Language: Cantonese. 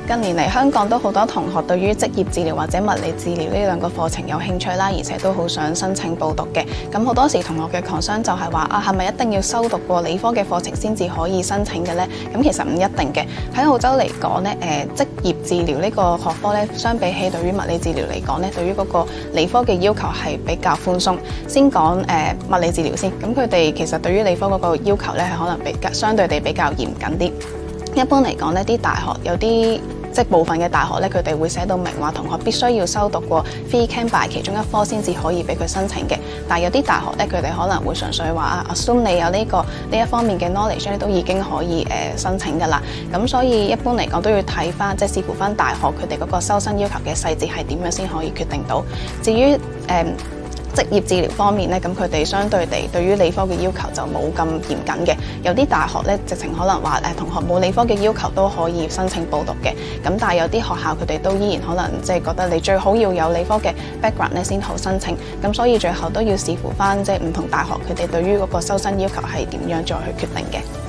近年嚟香港都好多同學對於職業治療或者物理治療呢兩個課程有興趣啦，而且都好想申請報讀嘅。咁好多時同學嘅 concern 就係話啊，係咪一定要修讀過理科嘅課程先至可以申請嘅呢？咁其實唔一定嘅。喺澳洲嚟講呢，職業治療呢個學科呢，相比起對於物理治療嚟講呢，對於嗰個理科嘅要求係比較寬鬆。先講物理治療先，咁佢哋其實對於理科嗰個要求呢，係可能相對地比較嚴謹啲。一般嚟講呢，啲大學有啲即係部分嘅大學咧，佢哋會寫到明話同學必須要修讀過 Phy Chem Bio 其中一科先至可以俾佢申請嘅。但係有啲大學咧，佢哋可能會純粹話assume 你有呢一方面嘅 knowledge 咧，都已經可以申請㗎啦。咁所以一般嚟講都要睇翻，即係視乎翻大學佢哋嗰個收生要求嘅細節係點樣先可以決定到。至於職業治療方面咧，咁佢哋相對地對於理科嘅要求就冇咁嚴謹嘅。有啲大學咧，直情可能話同學冇理科嘅要求都可以申請報讀嘅。咁但係有啲學校佢哋都依然可能即係覺得你最好要有理科嘅 background 咧先好申請。咁所以最後都要視乎翻即係唔同大學佢哋對於嗰個收生要求係點樣再去決定嘅。